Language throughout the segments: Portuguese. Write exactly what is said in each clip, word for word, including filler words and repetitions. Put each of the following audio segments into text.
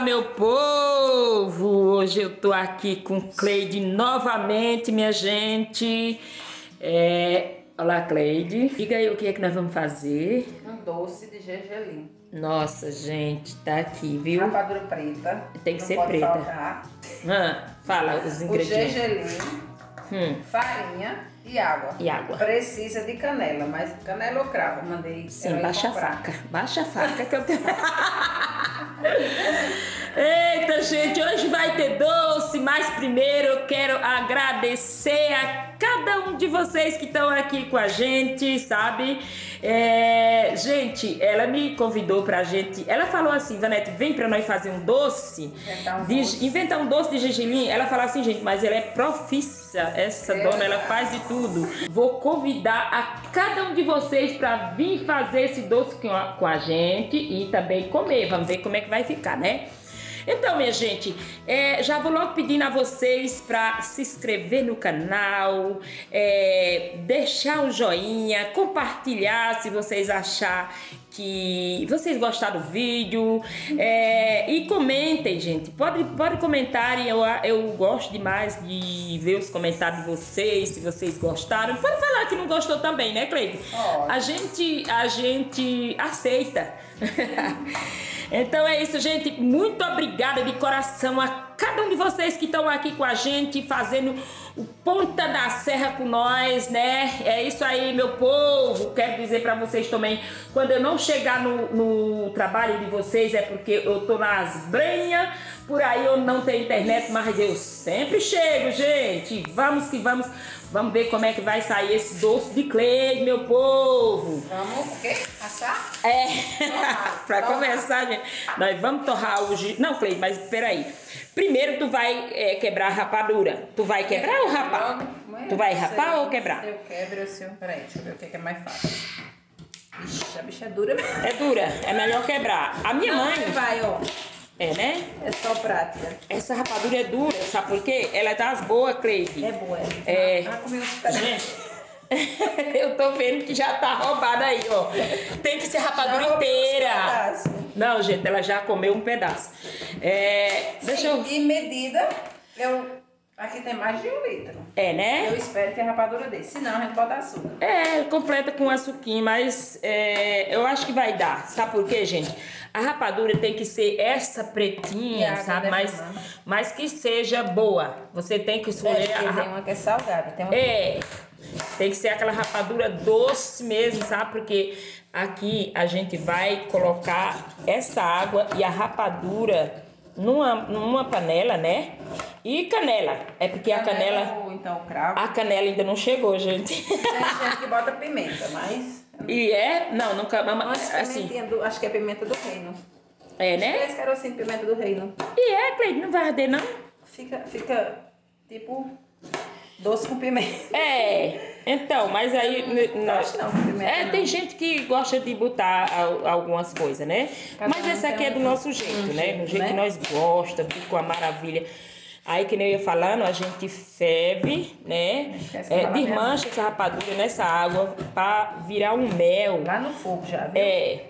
meu povo! Hoje eu tô aqui com Cleide novamente, minha gente. É... Olá, Cleide. Diga aí o que é que nós vamos fazer. Um doce de gergelim. Nossa, gente, tá aqui, viu? Rapadura preta. Tem que não ser pode preta. Faltar. Ah, fala os ingredientes. O gergelim, Hum. farinha e água. E água. Precisa de canela, mas canela ou cravo? Mandei. Sim, baixa a faca. Baixa a faca que eu tenho. Eita, gente, hoje vai ter doce, mas primeiro eu quero agradecer a cada um de vocês que estão aqui com a gente, sabe? É, gente, ela me convidou pra gente, ela falou assim, Vanete, vem pra nós fazer um doce, Inventar um de, doce. inventar um doce de gergelim. Ela falou assim, gente, mas ela é profissa, essa É, dona, ela faz de tudo. Vou convidar a cada um de vocês pra vir fazer esse doce com a, com a gente e também comer, vamos ver como é que vai ficar, né? Então, minha gente, é, já vou logo pedindo a vocês para se inscrever no canal, é, deixar um joinha, compartilhar se vocês achar que vocês gostaram do vídeo, é, e comentem, gente, pode, pode comentar, eu, eu gosto demais de ver os comentários de vocês, se vocês gostaram. Pode falar que não gostou também, né, Cleide? Oh. A gente, a gente aceita. Então é isso, gente. Muito obrigada de coração a cada um de vocês que estão aqui com a gente, fazendo o Ponta da Serra com nós, né? É isso aí, meu povo. Quero dizer pra vocês também, quando eu não chegar no, no trabalho de vocês, é porque eu tô nas brenhas, por aí eu não tenho internet, mas eu sempre chego, gente. Vamos que vamos. Vamos ver como é que vai sair esse doce de Cleide, meu povo. Vamos o quê? Assar? É, Torrar. pra Torrar. começar, gente, nós vamos torrar hoje. Não, Cleide, mas peraí. Primeiro tu vai é, quebrar a rapadura. Tu vai quebrar ou rapar? Tu vai rapar ou quebrar? Eu quebro, eu sei. Peraí, deixa eu ver o que é, que é mais fácil. Ixi, a bicha é dura mesmo. É dura, é melhor quebrar. A minha Não, mãe. vai, ó. É, né? É só prática. Essa rapadura é dura, sabe por quê? Ela é das boas, Cleide. É boa. É. Ah, comi uns pedaços. Gente, eu tô vendo que já tá roubada aí, ó. Tem que ser rapadura Já roubei uns inteira. pedaços. Não, gente, ela já comeu um pedaço. É, deixa eu... E medida, eu... Aqui tem mais de um litro. É, né? Eu espero que a rapadura dê. Senão a gente bota açúcar. É, completa com açuquinho, mas é, eu acho que vai dar. Sabe por quê, gente? A rapadura tem que ser essa pretinha, E a água sabe? Mas, defumando. mas que seja boa. Você tem que escolher É, a porque tem ra- uma que é salgada. Tem uma É, tem que ser aquela rapadura doce mesmo, sabe? Porque aqui a gente vai colocar essa água e a rapadura numa, numa panela, né? E canela. É porque a canela... Ou então o cravo. A canela ainda não chegou, gente. Tem gente que bota pimenta, mas... E é? Não, nunca... Nossa, Assim, pimentinha do, acho que é pimenta do reino. é, né? Esse cara assim, pimenta do reino. E é, Cleide, não vai arder, não? Fica, fica tipo doce com pimenta. É, então, mas aí... n- Não acho não, com pimenta É, não. tem gente que gosta de botar al- algumas coisas, né? Cada Mas um esse aqui tem é do um- nosso jeito, um né? Do jeito, jeito né? que nós gostamos, fica uma maravilha. Aí, que nem eu ia falando, a gente ferve, né? Esquece de É, falar mesmo. desmancha essa rapadura nessa água pra virar um mel. Lá no fogo já, viu? É.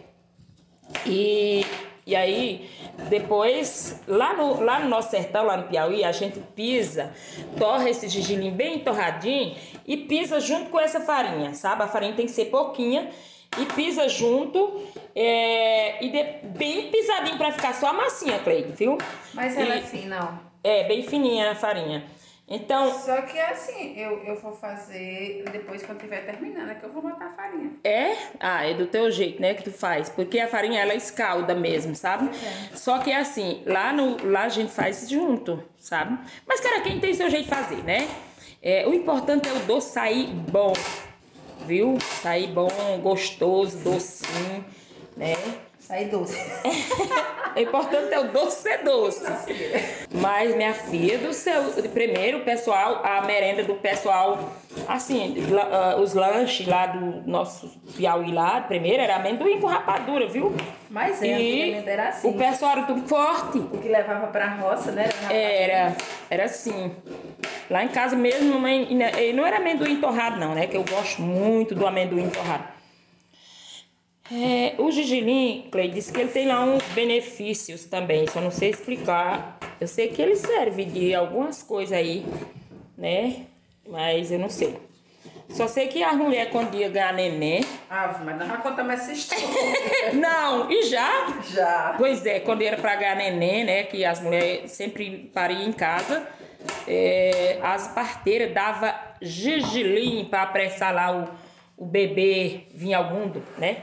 E, e aí, depois, lá no, lá no nosso sertão, lá no Piauí, a gente pisa, torra esse gergelim bem torradinho e pisa junto com essa farinha, sabe? A farinha tem que ser pouquinha e pisa junto, é, e de, bem pisadinho pra ficar só a massinha, Cleide, viu? Mas ela E- é fina, ó. É, bem fininha a farinha. Então, Só que assim, eu, eu vou fazer depois quando estiver terminando, é que eu vou botar a farinha. é? Ah, é do teu jeito, né, que tu faz. Porque a farinha, ela escalda mesmo, sabe? É. Só que é assim, lá, no, lá a gente faz junto, sabe? Mas, cara, quem tem seu jeito de fazer, né? É, o importante é o doce sair bom, viu? Sair bom, gostoso, docinho, né? Sair doce. O importante é o doce ser doce. Mas, minha filha do céu, primeiro o pessoal, a merenda do pessoal, assim, la- uh, os lanches lá do nosso Piauí lá, primeiro era amendoim com rapadura, viu? Mas é, E antigamente era assim. o pessoal era tudo forte. O que levava pra roça, né? Era, era assim. Lá em casa mesmo, mãe, e não era amendoim torrado não, né? Que eu gosto muito do amendoim torrado. É, o gergelim, Clay, disse que ele tem lá uns benefícios também, só não sei explicar. Eu sei que ele serve de algumas coisas aí, né? Mas eu não sei. Só sei que as mulheres quando ia ganhar neném... Ah, mas não vai contar mais essa história. Não, e já? Já. Pois é, quando era pra ganhar neném, né? Que as mulheres sempre pariam em casa. É, as parteiras davam gergelim pra apressar lá o, o bebê vir ao mundo, né?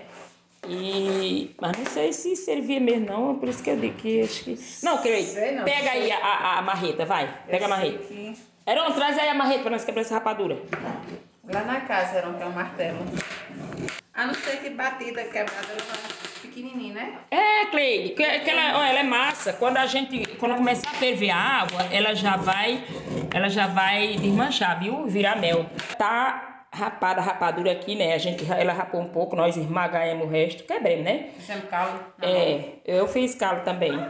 E, mas não sei se servia mesmo não, por isso que eu digo que acho que... Não, Cleide, Sei não, pega sei. aí a, a, a marreta, vai, pega a marreta. Que... Heron, traz aí a marreta pra nós quebrar essa rapadura. Lá na casa era um, que é um martelo. A não ser que batida, quebrada, era pequenininho, né? É, Cleide, que, que ela, ó, ela é massa. Quando a gente, quando começar a ferver a água, ela já vai, ela já vai desmanchar, viu? Virar mel. Tá rapada a rapadura aqui, né? A gente, ela rapou um pouco, nós esmagamos o resto, quebremos, né? Fizemos calo. É, eu fiz calo também.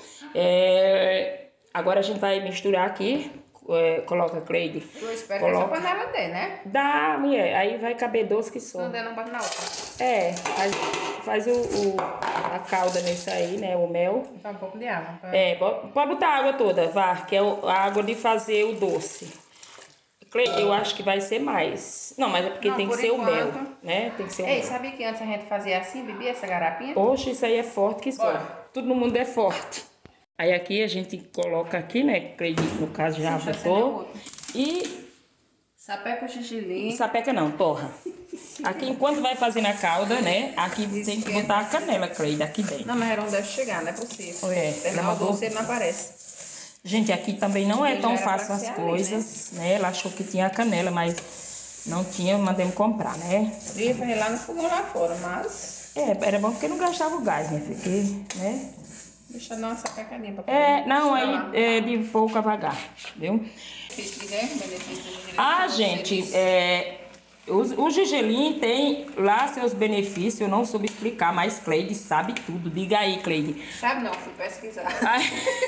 É, agora a gente vai misturar aqui. É, coloca, Cleide. Eu espero Coloca. que essa panela dê, né? Dá, mulher. Aí vai caber doce que só. Não dê, não bota na outra. É, faz, faz o, o- a calda nesse aí, né? O mel. Botar um pouco de água. Pra... É, bo- pode botar a água toda, vá, que é o- a água de fazer o doce. Cleide, eu acho que vai ser mais. Não, mas é porque Não, tem que por ser o mel, enquanto. né? Tem que ser o Ei, mel. sabia que antes a gente fazia assim, bebia essa garapinha? Poxa, isso aí é forte que só. Bora. Tudo no mundo é forte. Aí aqui a gente coloca aqui, né? Acredito, no caso já Deixa eu acender botou. outro. E Sapeca o gergelim. sapeca não, torra. Aqui enquanto vai fazendo a calda, né? Aqui tem que botar a canela, Cleide, aqui dentro. Não, mas Heron deve chegar, não é possível. É, Terminar o lavou. doce, ele não aparece. Gente, aqui também não é Porque tão já era fácil pra as ser ali, coisas, né? Ela achou que tinha canela, mas não tinha, mandemos comprar, né? Eu ia fazer lá no fogão lá fora, mas... É, era bom porque não gastava o gás, né? Porque, né? Deixa eu dar uma sapecadinha pra É, não, misturar. aí é de pouco a vagar, viu? Fiz que ganha benefício do gergelim. Ah, gente, é, o, o gergelim tem lá seus benefícios, eu não soube explicar, mas Cleide sabe tudo. Diga aí, Cleide. Sabe não, fui pesquisar. Ai,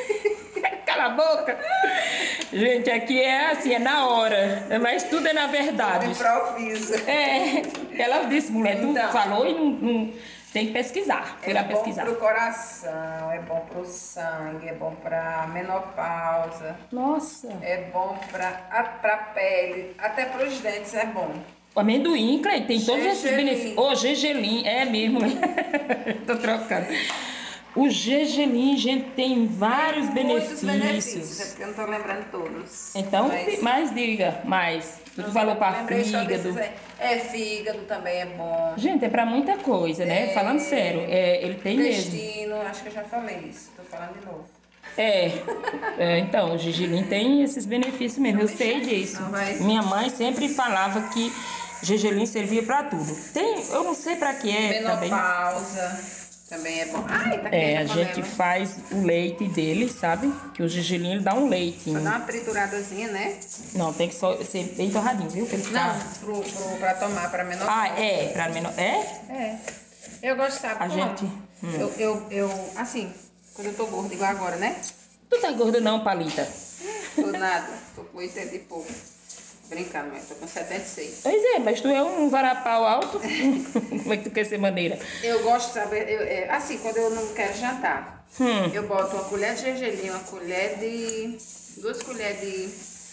cala a boca! Gente, aqui é assim, é na hora, mas tudo é na verdade. Improvisa. É, ela disse, mulher, tu Então. falou e não, não- tem que pesquisar. Foi É lá bom pesquisar. pro coração, é bom pro sangue, é bom pra menopausa, Nossa. é bom pra, a, pra pele, até pros dentes é bom. O amendoim, Cleide, tem todos esses Gergelim. benefícios. Ô, gergelim, é mesmo. Tô trocando. O gergelim, gente, tem vários Muitos benefícios, é benefícios. porque eu não tô lembrando todos. Então, Mas- mais diga, mais. Tu falou pra lembrei só fígado. desses aí. É, fígado também é bom. Gente, é pra muita coisa, né? É. Falando sério, é, ele tem mesmo. Intestino, acho que eu já falei isso, tô falando de novo. É, é, então, o gergelim tem esses benefícios mesmo, eu sei disso. Não, mas- Minha mãe sempre falava que gergelim servia pra tudo. Tem, eu não sei pra que é também. Menopausa também é bom. Ai, tá É, a quente gente panela. faz o leite dele, sabe? Que o gergelim ele dá um leitinho. Dá uma trituradazinha, né? Não, tem que só ser bem torradinho, viu? Pra ele ficar... Não, pro, pro, pra tomar, pra menopausa. Ah, é, pra menor. É? É. Eu gosto, sabe? A como? gente- hum. Eu, eu, eu, assim, quando eu tô gorda, igual agora, né? Tu tá gorda não, Palita? Tô nada, tô com oitenta e pouco. Brincando, mas tô com setenta e seis. Pois é, mas tu é um varapau alto. Como é que tu quer ser maneira? Eu gosto, sabe, eu, é, assim, quando eu não quero jantar, Hum. eu boto uma colher de gergelim, uma colher de... duas colheres de...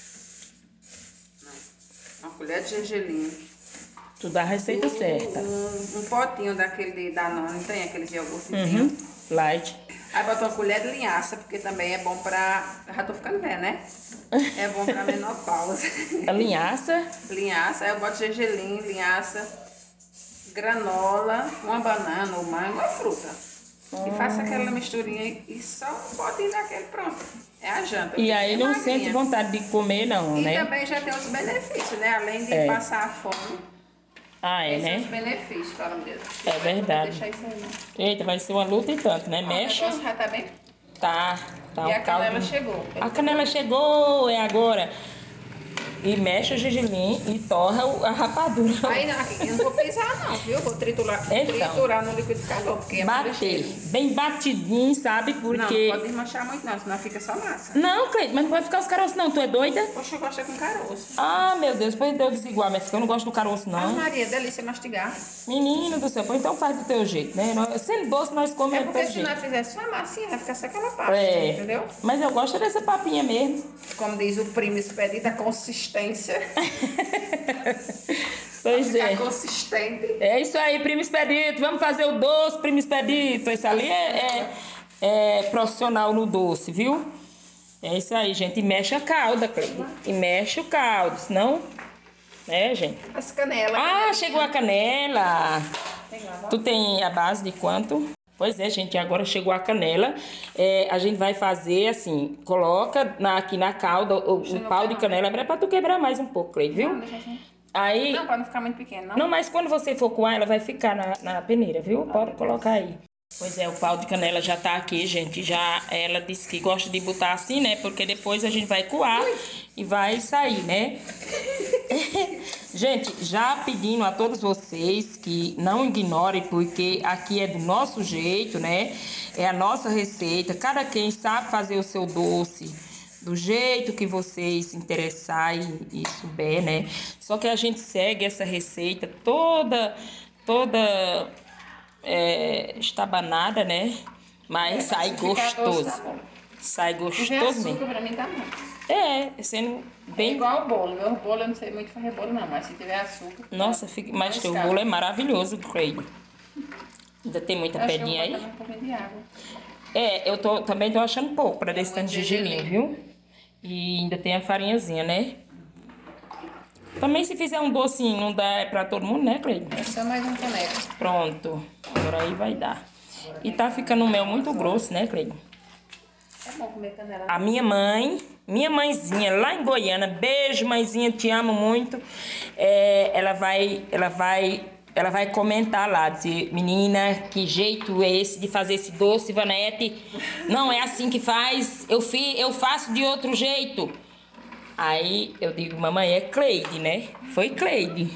Não, uma colher de gergelim. Tu dá a receita certa. Um, um potinho daquele de Danone, não tem aquele de iogurtezinho. Uhum. Light. Aí bota uma colher de linhaça, porque também é bom pra... Já tô ficando velha, né? É bom pra menopausa. A linhaça. Linhaça, aí eu boto gergelim, linhaça, granola, uma banana, ou mango, uma fruta. E faço aquela misturinha e só um potinho daquele, pronto. É a janta. E aí Bem não magrinha. sente vontade de comer não, E né? também já tem os benefícios, né? Além de É. passar a fome, Ah, é, esses né? benefícios, fala mesmo. É verdade. Deixa isso aí, né? Eita, vai ser uma luta e tanto, né? Ó, Mexe. o negócio já tá bem? Tá, tá E a o canela caldo. chegou. A canela chegou, é agora. e mexe o gergelim e torra o- a rapadura. Aí não, aqui eu não vou pisar não, viu? Vou triturar, Então. triturar no liquidificador, porque é muito Bater, ligeiro. bem batidinho, sabe? Não, Porque... não pode desmanchar muito não, senão fica só massa. Não, Cleide, mas não vai ficar os caroços não, tu é doida? Poxa, eu gosto com caroço. Ah, meu Deus, pois deu desigual, mas eu não gosto do caroço, Ah, não. Maria, delícia mastigar. Menino do céu, pois então faz do teu jeito, né? Nós- Sendo doce, nós É comemos do porque teu se nós jeito. fizesse só a massinha, vai ficar só aquela parte, É, entendeu? mas eu gosto dessa papinha mesmo. Como diz o primo expedito, a consistência. Pois Ficar é. consistente. É isso aí, primo expedito. Vamos fazer o doce, primo expedito. Esse ali é, é, é profissional no doce, viu? É isso aí, gente. E mexe a calda, Cleide. E mexe o caldo, senão... Né, gente? As canelas. Ah, chegou a canela. Tem lá, Tu tem a base de quanto? Pois é, gente, agora chegou a canela. É, a gente vai fazer assim, coloca na, aqui na calda o, o pau de canela. É pra tu quebrar mais um pouco, Cleide, viu? Não, deixa assim. Aí... Não, pra não ficar muito pequeno, não. Não, mas quando você for coar, ela vai ficar na, na peneira, viu? Pode colocar aí. Pois é, o pau de canela já tá aqui, gente. Já ela disse que gosta de botar assim, né? Porque depois a gente vai coar e vai sair, né? Gente, já pedindo a todos vocês que não ignorem, porque aqui é do nosso jeito, né? É a nossa receita. Cada quem sabe fazer o seu doce do jeito que vocês se interessarem e souber, né? Só que a gente segue essa receita toda, toda é, estabanada, né? Mas É, sai pra ficar gostoso. doce, tá bom. Sai Se tiver gostoso açúcar, mesmo. pra mim tá bom. É, sendo É bem... igual o bolo. Meu bolo eu não sei muito fazer bolo, não. Mas se tiver açúcar... Nossa, fica... mas Mas teu cara. bolo é maravilhoso, Craig. Ainda tem muita eu acho que eu pedinha vou aí? botar um pouquinho de água. É, eu tô, também tô achando pouco para desse tanto de gergelim. gelinho, viu? E ainda tem a farinhazinha, né? Também se fizer um docinho, não dá pra todo mundo, né, Cleide? É só mais um caneco. Pronto. Agora aí vai dar. E tá ficando um mel muito grosso, né, Cleide? É bom comer canela. A minha mãe, minha mãezinha lá em Goiânia, beijo, mãezinha, te amo muito. É, ela vai, ela vai, ela vai comentar lá, dizer, menina, que jeito é esse de fazer esse doce, Vanete? Não é assim que faz, eu, fi, eu faço de outro jeito. Aí eu digo, mamãe, é Cleide, né? Foi Cleide.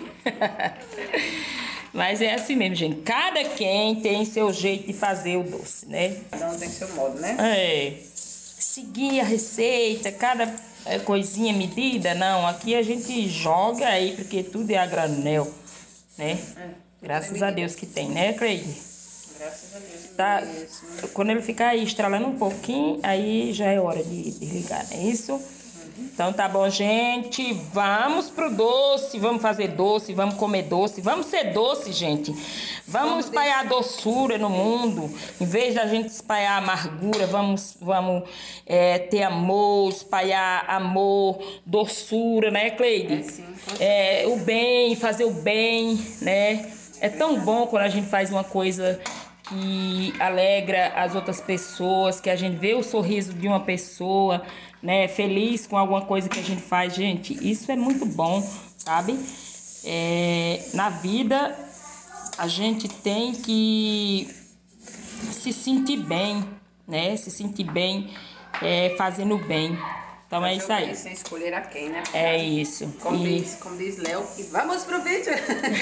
Mas é assim mesmo, gente. Cada quem tem seu jeito de fazer o doce, né? Cada um tem seu modo, né? É. Seguir a receita, cada é, coisinha medida, não. Aqui a gente joga aí, porque tudo é a granel, né? É, Graças a Deus que tem, né, Cleide? Graças a Deus. Tá, Mesmo. quando ele ficar aí estralando um pouquinho, aí já é hora de desligar, não é isso? Então tá bom, gente. Vamos pro doce. Vamos fazer doce, vamos comer doce. Vamos ser doce, gente. Vamos, vamos espalhar deixar... doçura no mundo. Em vez da gente espalhar amargura, vamos, vamos é, ter amor, espalhar amor, doçura, né, Cleide? É, sim, é, o bem, fazer o bem, né? É tão bom quando a gente faz uma coisa que alegra as outras pessoas, que a gente vê o sorriso de uma pessoa, né, feliz com alguma coisa que a gente faz. Gente, isso é muito bom, sabe? É, na vida, a gente tem que se sentir bem, né? Se sentir bem é, fazendo bem. Então é isso aí. Sem escolher a quem, né? É isso. Como E... diz, como diz Léo, e vamos pro vídeo.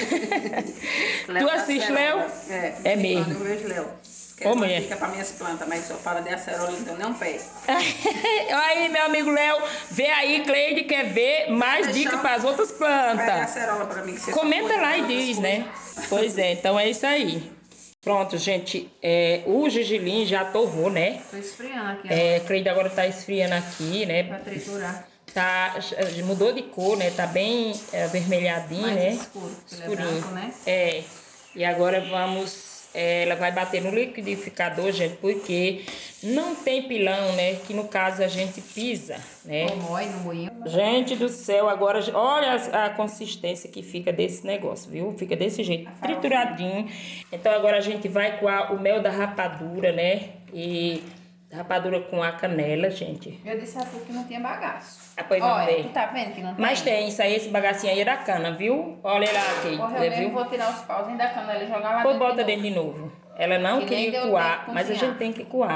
Tu assiste Léo? É, é mesmo. Eu vejo Léo. Ô, mulher. Fica para minhas plantas, mas só fala de acerola, então não pé. Aí, meu amigo Léo, vê aí, Cleide quer ver mais dicas para as outras plantas. Pega acerola para mim. Que você comenta lá e diz, né? Pois é, então é isso aí. Pronto, gente, é, o gergelim já torrou, né? Tô esfriando aqui. É, Cleide agora tá esfriando aqui, né? Pra triturar. Tá, mudou de cor, né? Tá bem é, avermelhadinho, mais né? escuro, Escurinho. É branco, né? É. E agora vamos... É, ela vai bater no liquidificador, gente, porque não tem pilão, né? Que no caso a gente pisa, né? Ou mói no moinho. Gente do céu, agora olha a, a consistência que fica desse negócio, viu? Fica desse jeito, trituradinho. Então agora a gente vai coar o mel da rapadura, né? E rapadura com a canela, gente. Eu disse a tu que não tinha bagaço. Ah, pois vamos Olha, ver. tu tá vendo que não tem? Mas tem, isso aí, esse bagacinho aí é da cana, viu? Olha lá, Kate. Porra, eu mesmo vou tirar os pauzinhos da canela e jogar lá Pô, dentro. bota de dentro de novo. Ela não Que nem queria deu coar, tempo mas a cozinhar. gente tem que coar.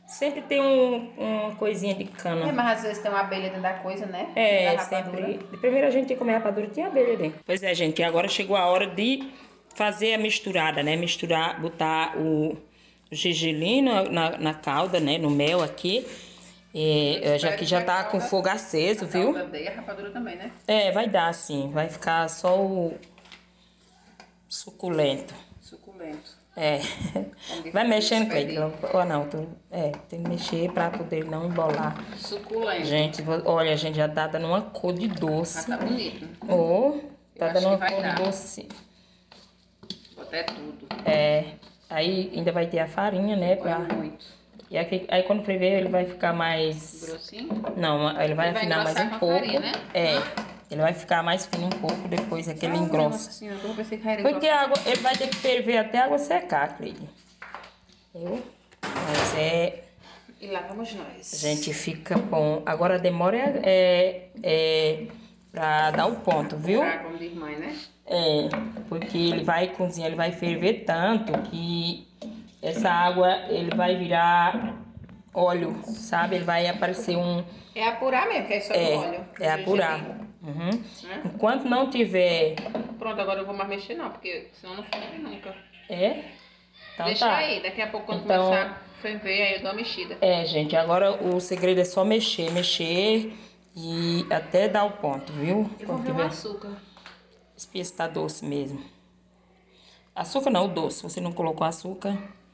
Sempre tem um, uma coisinha de cana. É, mas às vezes tem uma abelha dentro da coisa, né? É, da sempre. Primeiro a gente ia comer rapadura, tinha abelha dentro. Pois é, gente, agora chegou a hora de fazer a misturada, né? Misturar, botar o, o gergelim na, na calda, né? No mel aqui. É, já que já tá com fogo aceso, a viu? calda e a rapadura também, né? É, vai dar sim. Vai ficar só o suculento. Suculento. É. Vai mexendo, Cleide. Ou não, tu, é, tem que mexer pra poder não embolar. Suculento. Gente, olha, a gente já tá dando uma cor de doce. Ah, tá bonito. Oh, tá Eu dando uma acho que cor vai de dar. doce. Botar tudo. É. Aí ainda vai ter a farinha, né? Pra... Muito. E aqui, aí quando ferver ele vai ficar mais... Grossinho? Não, ele vai, Ele vai afinar mais um engrossar com a pouco. farinha, né? É. Ele vai ficar mais fino um pouco, depois é que ele engrossa. Assim, eu pensei que era Porque a água, ele vai ter que ferver até a água secar, Cleide. Viu? Mas é... E lá vamos nós. A gente fica bom. Agora a demora é, é, é pra dar o ponto, viu? Pra, como diz mãe, né? É, porque ele vai cozinhar, ele vai ferver tanto que essa água, ele vai virar óleo, sabe? Ele vai aparecer um... É apurar mesmo, que é só do É, óleo. é apurar. Uhum. Né? Enquanto não tiver... Pronto, agora eu vou mais mexer não, porque senão não ferve nunca. É? Então Deixa tá. aí, daqui a pouco quando Então- começar a ferver, aí eu dou uma mexida. É, gente, agora o segredo é só mexer, mexer e até dar o ponto, viu? Eu vou Quando ver o tiver... açúcar. Espia se tá doce mesmo. Açúcar não, o doce. Você não colocou açúcar?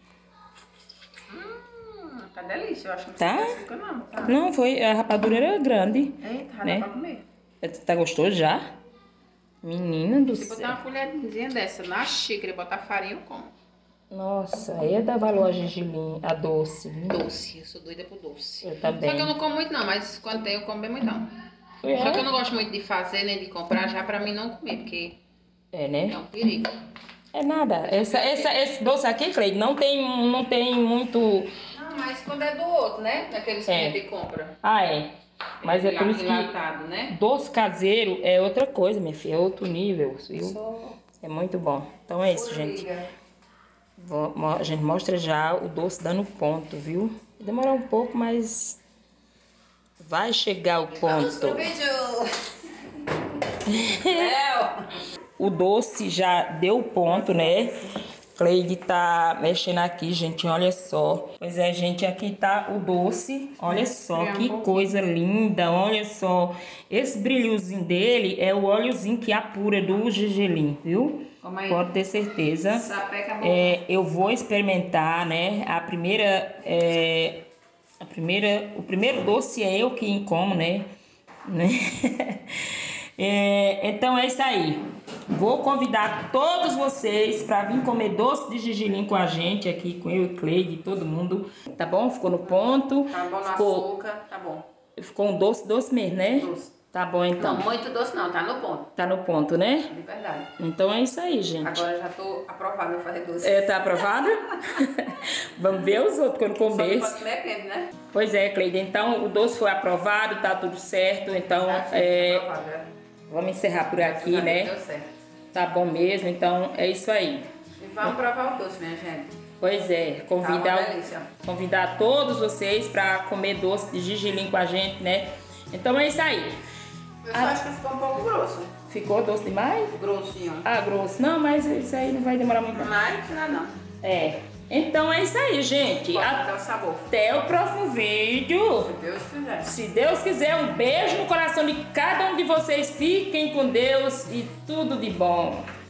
Hum, tá delícia. Eu acho que não Tá? precisa de açúcar não. Tá? Não, foi. A rapadura era grande. Eita, já né? dá pra comer. Tá gostoso já? Menina do Se botar céu. uma colherzinha dessa na xícara e botar farinha, eu como. Nossa, aí é dar valor a gergelim, a doce, viu? Doce, eu sou doida por doce. Eu também. Só que eu não como muito não, mas quando tem eu como bem muito não. É? Só que eu não gosto muito de fazer nem de comprar já pra mim não comer, porque É, né? é um perigo. É nada. Essa, essa, esse doce aqui, Cleide, não tem, não tem muito... Não, mas quando é do outro, né? Daqueles que É. a gente compra. Ah, é. Mas é por isso que Enlatado, né? doce caseiro é outra coisa, minha filha. É outro nível, viu? Sou É muito bom. Então é isso, gente. formiga. Vou- mo- A gente mostra já o doce dando ponto, viu? Vai demorar um pouco, mas vai chegar o Vamos pro ponto. vídeo! Léo! O doce já deu ponto, né? Cleide tá mexendo aqui, gente, olha só. Pois é, gente, aqui tá o doce. Olha só, que coisa linda, olha só. Esse brilhozinho dele é o óleozinho que apura do gergelim, viu? Calma aí. Pode ter certeza. Sapeca a boca. É, eu vou experimentar, né? A primeira, é, a primeira, o primeiro doce é eu que como, né? Né? É, então é isso aí. Vou convidar todos vocês para vir comer doce de gergelim com a gente aqui, com eu e Cleide, todo mundo. Tá bom? Ficou no ponto. Tá bom no Ficou, açúcar, tá bom. ficou um doce, doce mesmo, né? Doce. Tá bom então. Não, muito doce não, tá no ponto. Tá no ponto, né? De verdade. Então é isso aí, gente. Agora eu já tô aprovada pra fazer doce. É, tá aprovado? Vamos ver os outros quando Só comer. que pode comer quente, né? Pois é, Cleide. Então o doce foi aprovado, tá tudo certo. Então Tá certo, é, aprovada. vamos encerrar por aqui, Graças a Deus né? Deu certo. Tá bom mesmo. Então é isso aí. E vamos provar o doce, minha gente. Pois é, Tá convidar, uma delícia. convidar todos vocês para comer doce de gergelim com a gente, né? Então é isso aí. Eu só acho que ficou um pouco grosso. Ficou doce demais? Grossinho. Ah, grosso. Não, mas isso aí não vai demorar muito. não. Mas não, não. É. Então é isso aí, gente. Pode A- dar o sabor. Até o próximo vídeo. Se Deus quiser. Se Deus quiser, um beijo no coração de cada um de vocês. Fiquem com Deus e tudo de bom.